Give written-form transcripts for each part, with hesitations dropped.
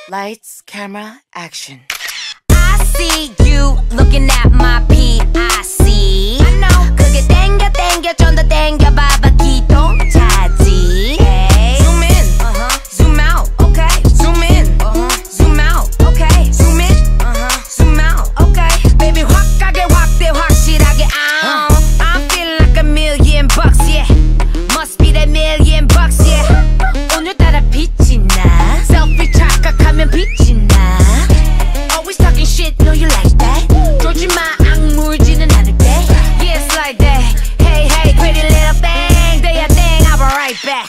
Lights, camera, action. I see you looking at my PIC. I know. 그게 땡겨 좀 더 땡겨봐봐 기동차지. Hey. Zoom in, zoom out, okay. Zoom in, zoom out, okay. Zoom in, zoom out, okay. Baby 확 가게 확대 확실하게. I'm feeling like $1,000,000, yeah. Must be that $1,000,000, yeah. 오늘따라 빛이 나. Selfie 착각하면 빛이 나. Always talking shit, know you like that. 조지 마 악물지는 않을게. Yeah, it's like that. Hey, hey, pretty little thing. 돼야 thing, I'll be right back.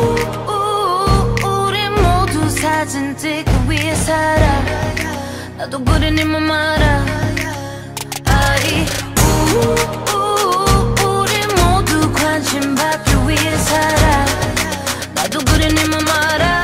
우리 모두 사진 찍기 위해 살아. 나도 그래 네 맘 알아. 아이, 우리 모두 관심 받기 위해 살아. 나도 그래 네 맘 알아.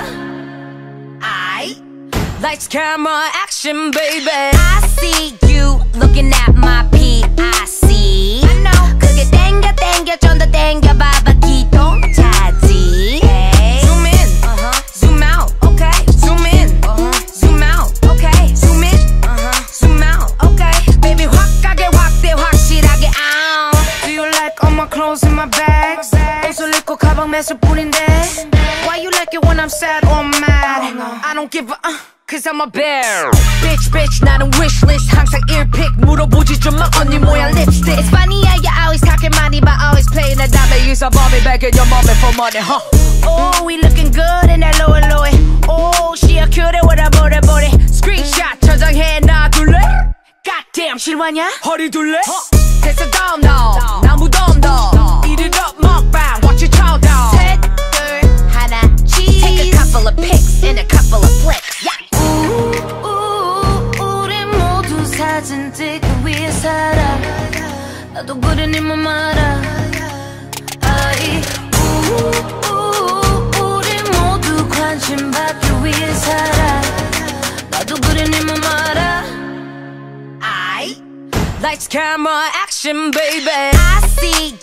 Lights, camera, action, baby. I see you looking at my PIC. I know. 그게 땡겨 좀 더 땡겨봐봐 기동차지. Hey. Zoom in, zoom out, okay. Zoom in, zoom out, okay. Zoom in, zoom out, okay. Baby 확 가게 확대 확실하게. Do you like all my clothes in my bags? 옷을 입고 가방 매실 뿐인데. Why you like it when I'm sad or mad? I don't give a Cause I'm a bear. Bitch, 나는 wishlist. 항상 earpick 물어보지 좀 마 언니 모양 lipstick. It's funny how you always talking money but always playing the dummy. Use a bomb back in your mommy for money, huh? Oh, we looking good in that low. Oh, she a cutie with a booty. Screenshot 저장해 놔둘래? Goddamn 실화냐? 허리 둘래? 됐어 dumb dog. 나 무덤더. Eat it up 먹방. Watch your chow down. 셋, 둘, 하나, cheese. Take a couple of pics and a couple of flicks. Yeah. 우리 모두 사진 찍기 위해 살아. 나도 그래 네 맘 알아. 아이, 우리 모두 관심 받기 위해 살아. 나도 그래 네 맘 알아. Lights, camera, action, baby. I see